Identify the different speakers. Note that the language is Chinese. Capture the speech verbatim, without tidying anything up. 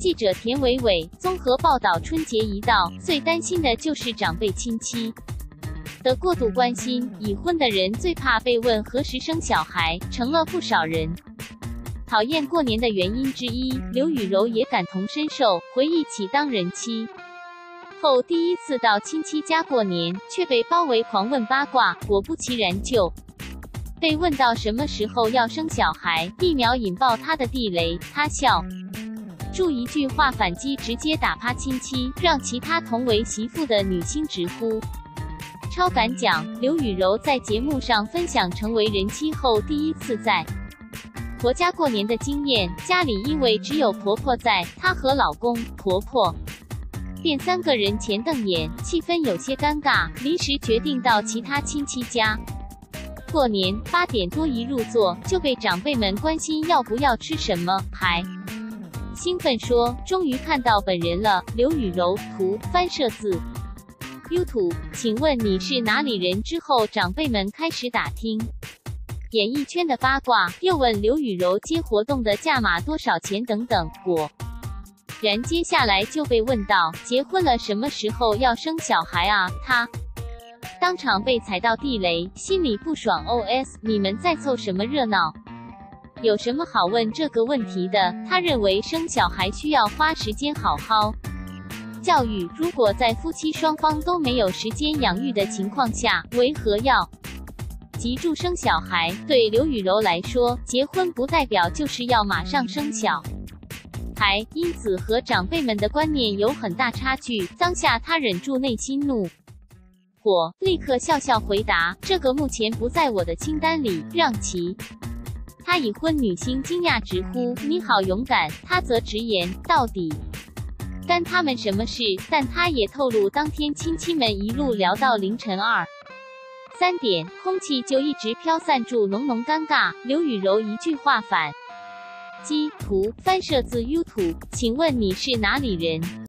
Speaker 1: 记者田伟伟综合报道，春节一到，最担心的就是长辈亲戚的过度关心。已婚的人最怕被问何时生小孩，成了不少人讨厌过年的原因之一。刘雨柔也感同身受，回忆起当人妻后第一次到亲戚家过年，却被包围狂问八卦，果不其然就被问到什么时候要生小孩，一秒引爆他的地雷。他笑注一句话反击，直接打趴亲戚，让其他同为媳妇的女星直呼超敢讲。刘雨柔在节目上分享成为人妻后第一次在婆家过年的经验，家里因为只有婆婆在，她和老公、婆婆便三个人前瞪眼，气氛有些尴尬，临时决定到其他亲戚家过年。八点多一入座，就被长辈们关心要不要吃什么，还兴奋说终于看到本人了。刘雨柔图翻摄自 YouTube， 请问你是哪里人？之后长辈们开始打听演艺圈的八卦，又问刘雨柔接活动的价码多少钱等等。果然接下来就被问到结婚了什么时候要生小孩啊，他当场被踩到地雷，心里不爽 O S 你们在凑什么热闹？有什么好问这个问题的？他认为生小孩需要花时间好好教育，如果在夫妻双方都没有时间养育的情况下，为何要急住生小孩？对刘雨柔来说，结婚不代表就是要马上生小孩，因此和长辈们的观念有很大差距。当下他忍住内心怒火，立刻笑笑回答：这个目前不在我的清单里，让其他已婚女星惊讶直呼你好勇敢，他则直言到底干他们什么事？但他也透露当天亲戚们一路聊到凌晨二三点，空气就一直飘散住浓浓尴尬。刘雨柔一句话反击图翻摄自 YouTube， 请问你是哪里人？